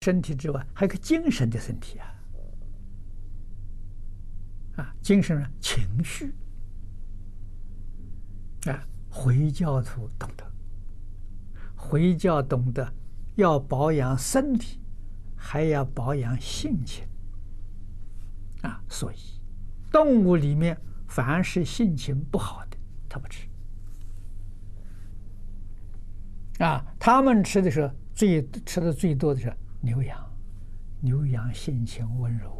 身体之外，还有个精神的身体精神呢，情绪回教徒懂得，回教懂得要保养身体，还要保养性情所以动物里面凡是性情不好的，它不吃他们吃的时候吃的最多的是牛羊，牛羊性情温柔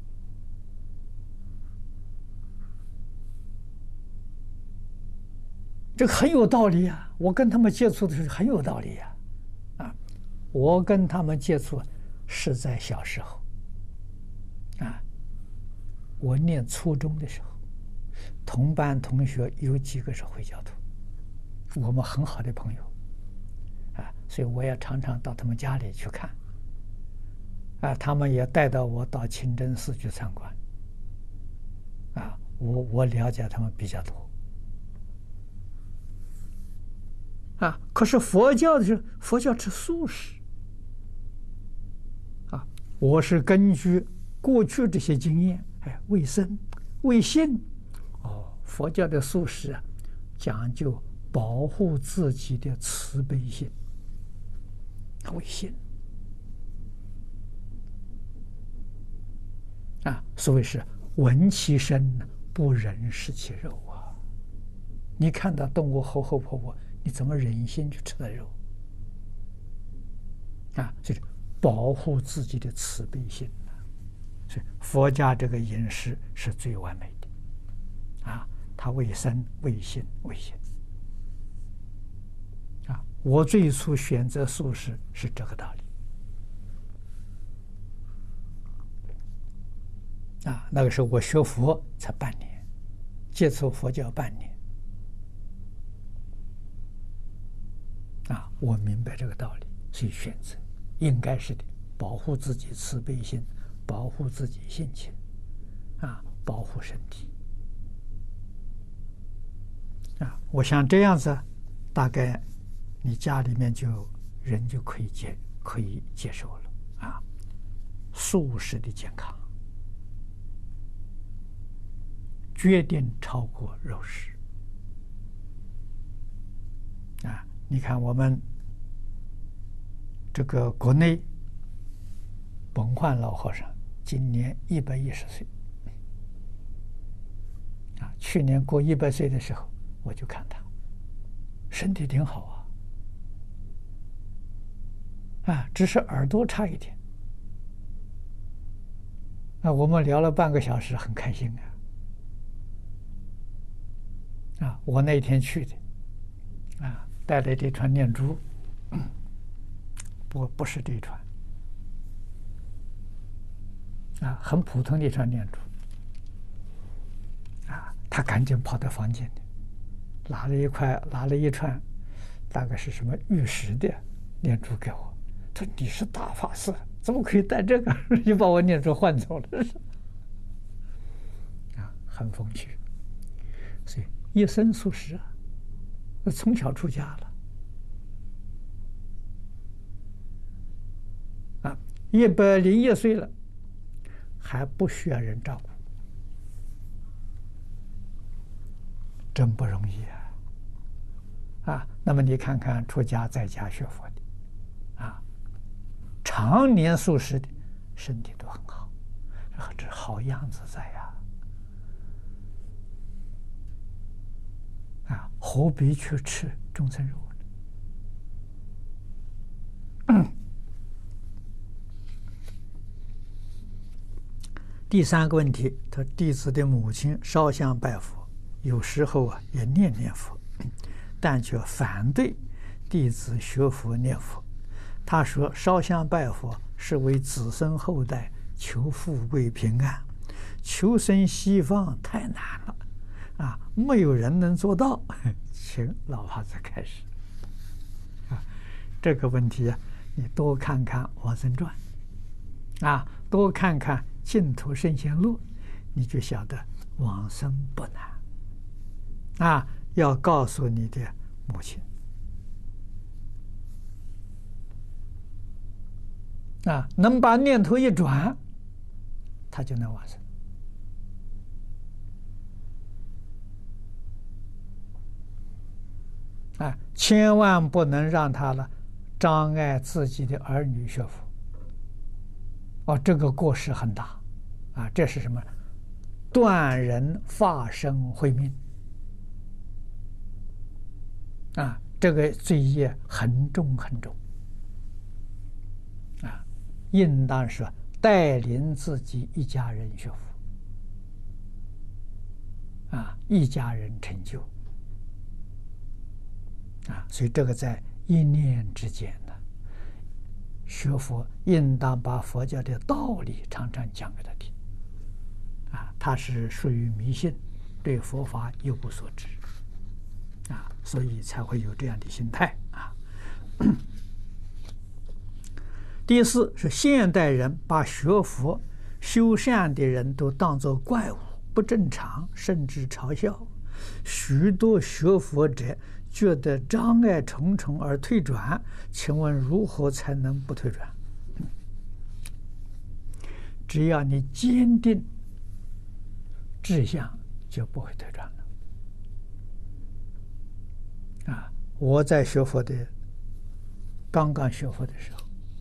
这个很有道理我跟他们接触的时候很有道理我跟他们接触是在小时候我念初中的时候，同班同学有几个是回教徒，我们很好的朋友所以我也常常到他们家里去看他们也带到我到清真寺去参观我了解他们比较多可是佛教的是佛教吃素食我是根据过去这些经验为生为性佛教的素食讲究保护自己的慈悲心为性所谓是闻其声不忍食其肉你看到动物活活泼泼，你怎么忍心去吃它肉所以保护自己的慈悲心所以佛家这个饮食是最完美的它为生为性为性我最初选择素食是这个道理那个时候我学佛才半年，接触佛教半年我明白这个道理，所以选择应该是的，保护自己慈悲心，保护自己性情保护身体我想这样子大概你家里面人就可以接受了素食的健康决定超过肉食你看我们这个国内甭焕老和尚今年110岁去年过100岁的时候我就看他身体挺好只是耳朵差一点我们聊了半个小时很开心我那天去的带了这串念珠不是这一串很普通的一串念珠他赶紧跑到房间里拿了一串大概是什么玉石的念珠给我，他说你是大法师怎么可以带这个就把我念珠换走了很风趣，所以一生素食从小出家了101岁了还不需要人照顾，真不容易那么你看看出家在家学佛的常年素食的身体都很好，这好样子在何必去吃众生肉呢？第3个问题，他弟子的母亲烧香拜佛，有时候也念佛，但却反对弟子学佛念佛。他说烧香拜佛是为子孙后代求富贵平安，求生西方太难了没有人能做到。请老法子开始这个问题你多看看《往生传》多看看《净土圣贤录》，你就晓得往生不难要告诉你的母亲能把念头一转，他就能往生。千万不能让他呢障碍自己的儿女学佛。这个过失很大。这是什么？断人发生慧命。这个罪业很重很重。应当是带领自己一家人学佛。一家人成就。所以这个在一念之间呢，学佛应当把佛教的道理常常讲给他听。他是属于迷信，对佛法一无所知。所以才会有这样的心态。第四是现代人把学佛修善的人都当作怪物、不正常，甚至嘲笑。许多学佛者觉得障碍重重而退转，请问如何才能不退转？只要你坚定志向，就不会退转了。我在学佛的刚刚学佛的时候，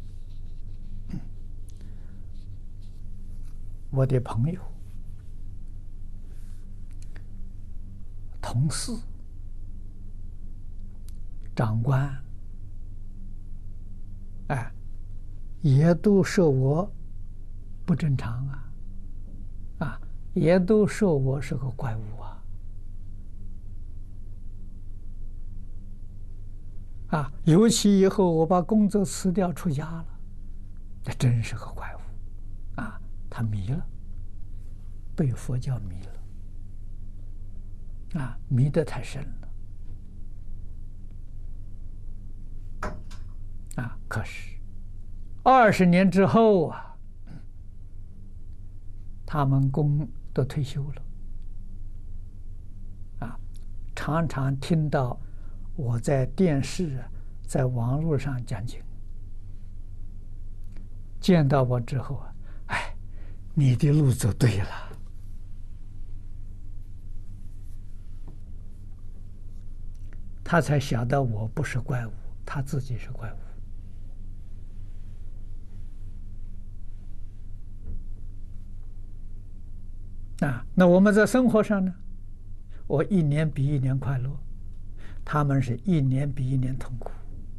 我的朋友、同事、长官，也都说我不正常也都说我是个怪物尤其以后我把工作辞掉出家了，这真是个怪物他迷了，被佛教迷了迷得太深了可是20年之后他们都退休了常常听到我在电视在网络上讲经，见到我之后你的路走对了。他才晓得我不是怪物，他自己是怪物那我们在生活上呢，我一年比一年快乐，他们是一年比一年痛苦。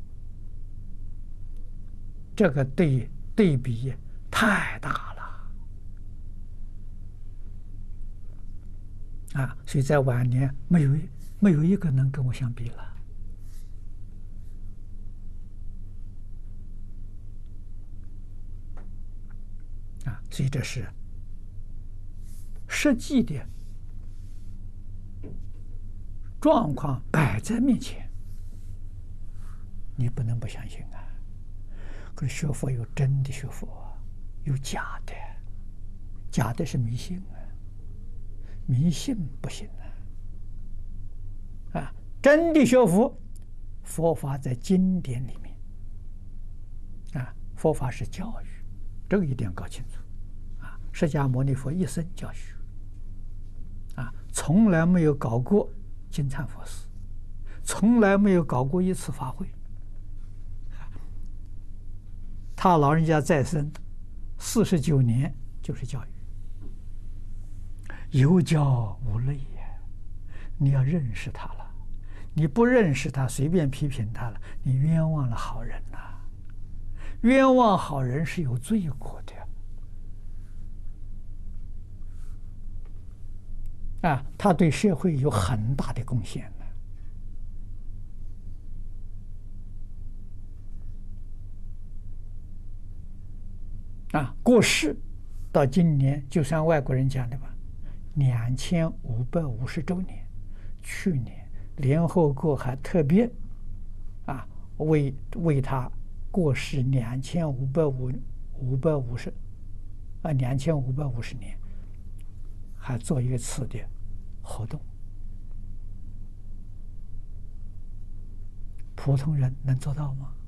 这个对比太大了所以在晚年没有一个能跟我相比了所以这是实际的状况摆在面前，你不能不相信可是学佛有真的学佛有假的，假的是迷信迷信不行真的学佛，佛法在经典里面佛法是教育，这个一定要搞清楚释迦牟尼佛一生教学从来没有搞过金忏佛事，从来没有搞过一次法会。他老人家再生49年就是教育，有教无类你要认识他了，你不认识他，随便批评他了，你冤枉了好人冤枉好人是有罪过的他对社会有很大的贡献过世到今年，就算外国人讲的吧，2550周年。去年联合国还特别为他过世2550年，还做一次的活动。普通人能做到吗？